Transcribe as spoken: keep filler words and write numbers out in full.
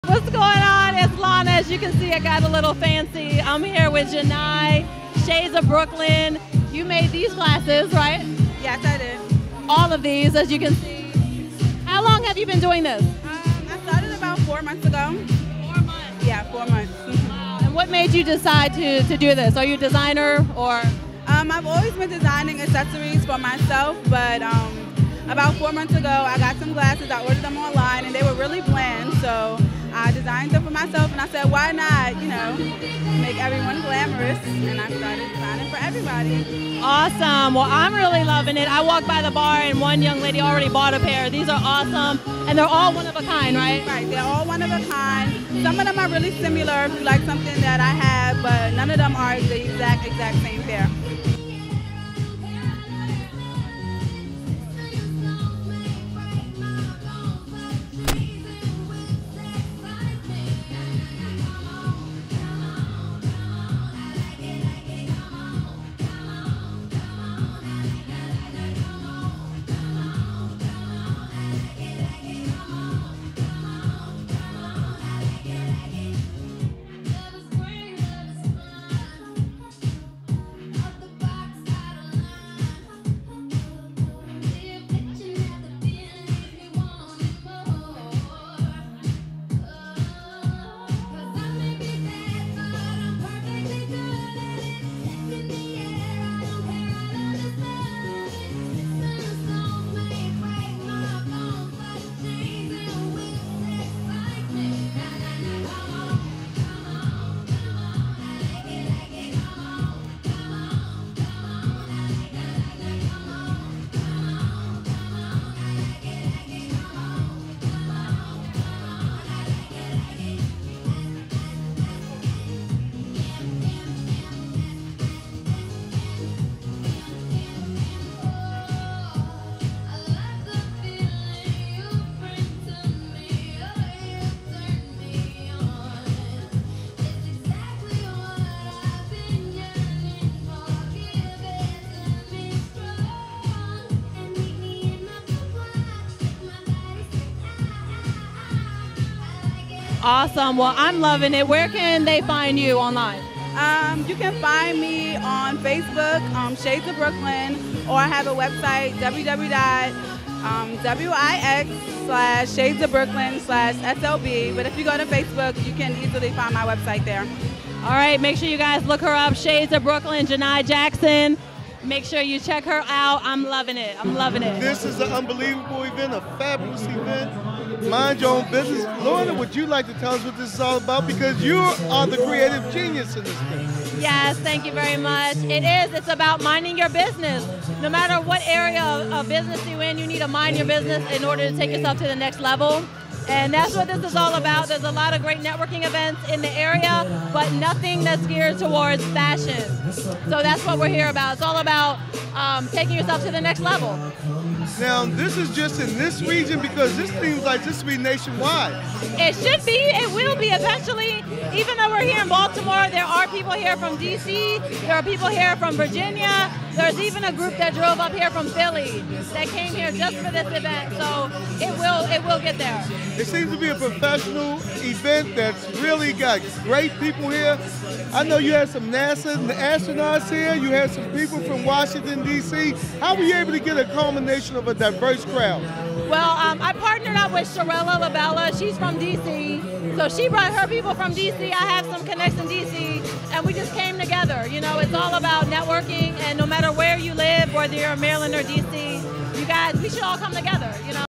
What's going on? It's Lana. As you can see, I got a little fancy. I'm here with Janai, Shades of Brook'Lynn. You made these glasses, right? Yes, I did. All of these, as you can see. How long have you been doing this? Um, I started about four months ago. Four months. Yeah, four months. Wow. And what made you decide to, to do this? Are you a designer or? Um, I've always been designing accessories for myself, but um, about four months ago, I got some glasses. I ordered them online, and they were really bland, so I designed them for myself, and I said, why not, you know, make everyone glamorous, and I started designing for everybody. Awesome. Well, I'm really loving it. I walked by the bar, and one young lady already bought a pair. These are awesome, and they're all one of a kind, right? Right, they're all one of a kind. Some of them are really similar if you like something that I have, but none of them are the exact, exact same pair. Awesome. Well, I'm loving it. Where can they find you online? Um, you can find me on Facebook, um, Shades of Brook'Lynn, or I have a website, w w w dot wix slash Shades of Brook'Lynn slash S L B. But if you go to Facebook, you can easily find my website there. All right, make sure you guys look her up, Shades of Brook'Lynn, Janai Jackson. Make sure you check her out. I'm loving it. I'm loving it. This is an unbelievable event, a fabulous event. Mind your own business. Lorna, would you like to tell us what this is all about? Because you are the creative genius in this thing. Yes, thank you very much. It is. It's about minding your business. No matter what area of, of business you're in, you need to mind your business in order to take yourself to the next level. And that's what this is all about. There's a lot of great networking events in the area, but nothing that's geared towards fashion. So that's what we're here about. It's all about um, taking yourself to the next level. Now, this is just in this region because this seems like this will be nationwide. It should be. It will be eventually. Even though we're here in Baltimore, there are people here from D C, there are people here from Virginia. There's even a group that drove up here from Philly that came here just for this event. So it will, it will get there. It seems to be a professional event that's really got great people here. I know you had some NASA astronauts here. You had some people from Washington, D C How were you able to get a culmination of a diverse crowd? Well, um, I partnered up with Sharella LaBella. She's from D C So she brought her people from D C I have some connects in D C and we just came together. You know, it's all about networking, and no matter where you live, whether you're in Maryland or D C, you guys, we should all come together, you know.